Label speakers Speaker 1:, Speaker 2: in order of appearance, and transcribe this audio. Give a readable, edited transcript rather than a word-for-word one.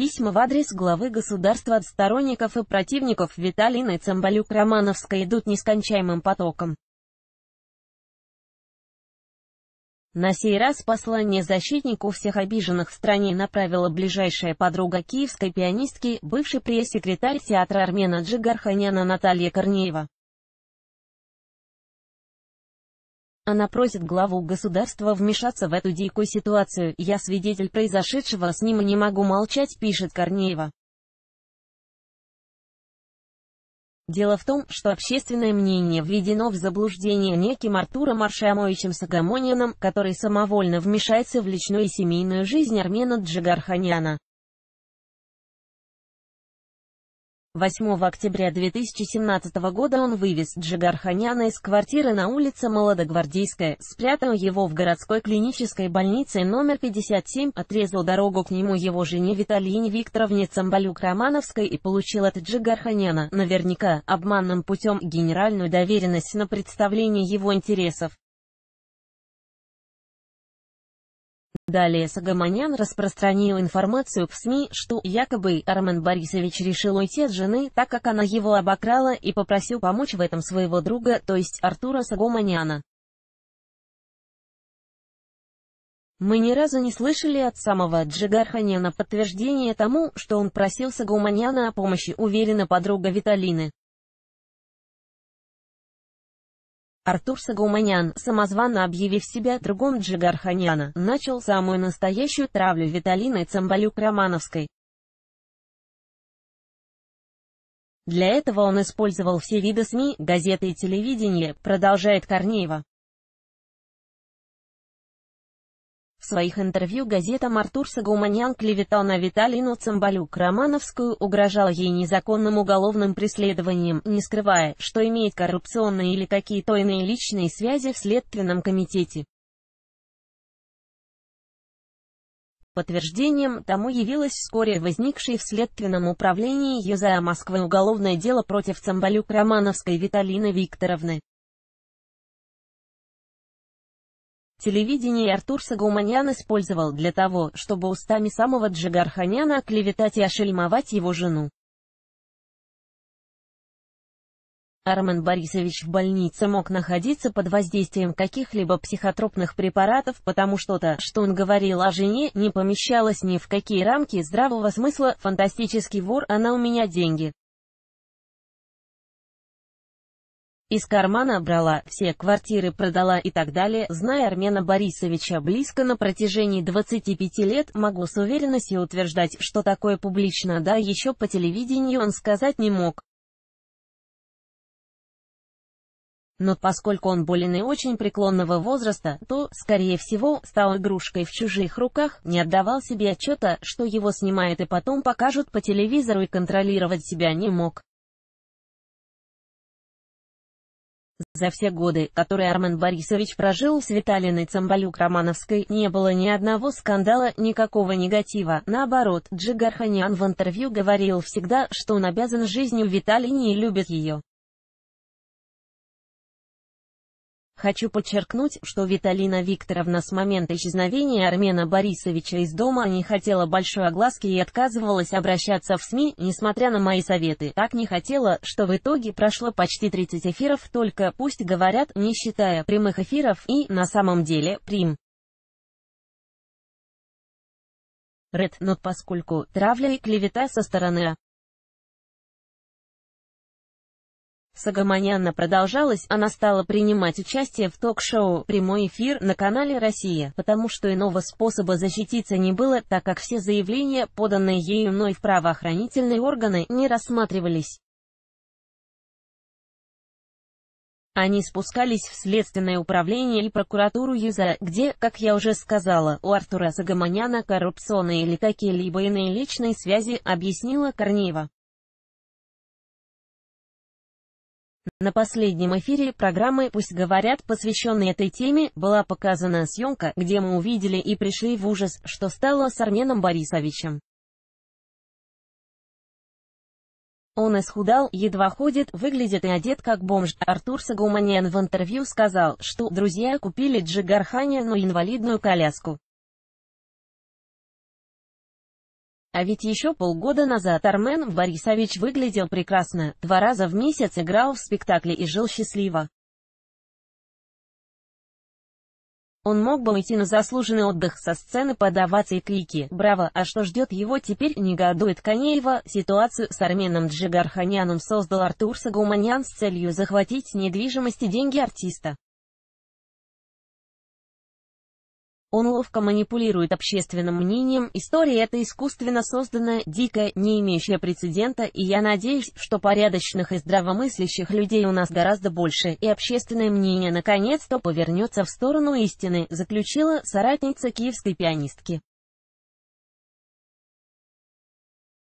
Speaker 1: Письма в адрес главы государства от сторонников и противников Виталины Цымбалюк-Романовской идут нескончаемым потоком. На сей раз послание защитнику всех обиженных в стране направила ближайшая подруга киевской пианистки, бывший пресс-секретарь театра Армена Джигарханяна Наталья Корнеева. Она просит главу государства вмешаться в эту дикую ситуацию. «Я свидетель произошедшего с ним и не могу молчать», — пишет Корнеева. Дело в том, что общественное мнение введено в заблуждение неким Артуром Аршамовичем Согомоняном, который самовольно вмешается в личную и семейную жизнь Армена Джигарханяна. 8 октября 2017 года он вывез Джигарханяна из квартиры на улице Молодогвардейская, спрятал его в городской клинической больнице номер 57, отрезал дорогу к нему его жене Виталине Викторовне Цымбалюк-Романовской и получил от Джигарханяна, наверняка, обманным путем, генеральную доверенность на представление его интересов. Далее Согомонян распространил информацию в СМИ, что, якобы, Армен Борисович решил уйти от жены, так как она его обокрала, и попросил помочь в этом своего друга, то есть Артура Согомоняна. Мы ни разу не слышали от самого Джигарханяна подтверждения тому, что он просил Согомоняна о помощи, уверена подруга Виталины. Артур Согомонян, самозванно объявив себя другом Джигарханяна, начал самую настоящую травлю Виталины Цымбалюк-Романовской. Для этого он использовал все виды СМИ, газеты и телевидения, продолжает Корнеева. В своих интервью газетам Артур Согомонян клеветал на Виталину Цымбалюк-Романовскую, угрожал ей незаконным уголовным преследованием, не скрывая, что имеет коррупционные или какие-то иные личные связи в Следственном комитете. Подтверждением тому явилось вскоре возникшее в Следственном управлении ЮЗА Москвы уголовное дело против Цымбалюк-Романовской Виталины Викторовны. Телевидение Артур Согомонян использовал для того, чтобы устами самого Джигарханяна оклеветать и ошельмовать его жену. Армен Борисович в больнице мог находиться под воздействием каких-либо психотропных препаратов, потому что то, что он говорил о жене, не помещалось ни в какие рамки здравого смысла. Фантастический вор, она у меня деньги из кармана брала, все квартиры продала и так далее. Зная Армена Борисовича близко на протяжении 25 лет, могу с уверенностью утверждать, что такое публично, да еще по телевидению он сказать не мог. Но поскольку он болен и очень преклонного возраста, то, скорее всего, стал игрушкой в чужих руках, не отдавал себе отчета, что его снимают и потом покажут по телевизору, и контролировать себя не мог. За все годы, которые Армен Борисович прожил с Виталиной Цымбалюк-Романовской, не было ни одного скандала, никакого негатива. Наоборот, Джигарханян в интервью говорил всегда, что он обязан жизнью Виталине и любит ее. Хочу подчеркнуть, что Виталина Викторовна с момента исчезновения Армена Борисовича из дома не хотела большой огласки и отказывалась обращаться в СМИ, несмотря на мои советы. Так не хотела, что в итоге прошло почти 30 эфиров, только пусть говорят, не считая прямых эфиров, и, на самом деле, но поскольку травля и клевета со стороны Согомоняна продолжалась, она стала принимать участие в ток-шоу «Прямой эфир» на канале «Россия», потому что иного способа защититься не было, так как все заявления, поданные ею мной в правоохранительные органы, не рассматривались. Они спускались в Следственное управление и прокуратуру ЮЗА, где, как я уже сказала, у Артура Согомоняна коррупционные или какие-либо иные личные связи, объяснила Корнеева. На последнем эфире программы «Пусть говорят», посвященной этой теме, была показана съемка, где мы увидели и пришли в ужас, что стало с Арменом Борисовичем. Он исхудал, едва ходит, выглядит и одет как бомж. Артур Согомонян в интервью сказал, что друзья купили Джигарханяну инвалидную коляску. А ведь еще полгода назад Армен Борисович выглядел прекрасно, 2 раза в месяц играл в спектакле и жил счастливо. Он мог бы уйти на заслуженный отдых со сцены под овации и крики «Браво!», а что ждет его теперь, негодует Канеева. Ситуацию с Арменом Джигарханяном создал Артур Сагуманян с целью захватить недвижимость и деньги артиста. Он ловко манипулирует общественным мнением, история эта искусственно созданная, дикая, не имеющая прецедента, и я надеюсь, что порядочных и здравомыслящих людей у нас гораздо больше, и общественное мнение наконец-то повернется в сторону истины, заключила соратница киевской пианистки.